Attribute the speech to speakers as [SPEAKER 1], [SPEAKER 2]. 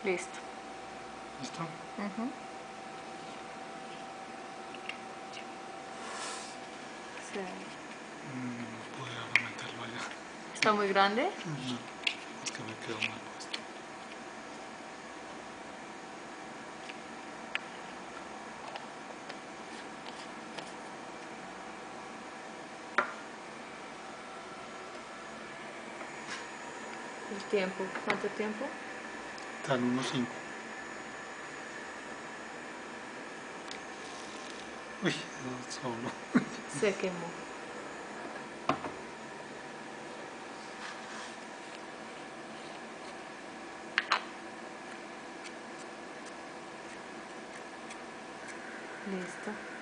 [SPEAKER 1] Listo.
[SPEAKER 2] ¿Listo?
[SPEAKER 1] Ujú. Sí.
[SPEAKER 2] No puedo meterlo allá.
[SPEAKER 1] ¿Está muy grande?
[SPEAKER 2] No, es que me quedó mal puesto.
[SPEAKER 1] El tiempo. ¿Cuánto tiempo?
[SPEAKER 2] Están unos 5. Uy, no, solo.
[SPEAKER 1] Se quemó. Listo.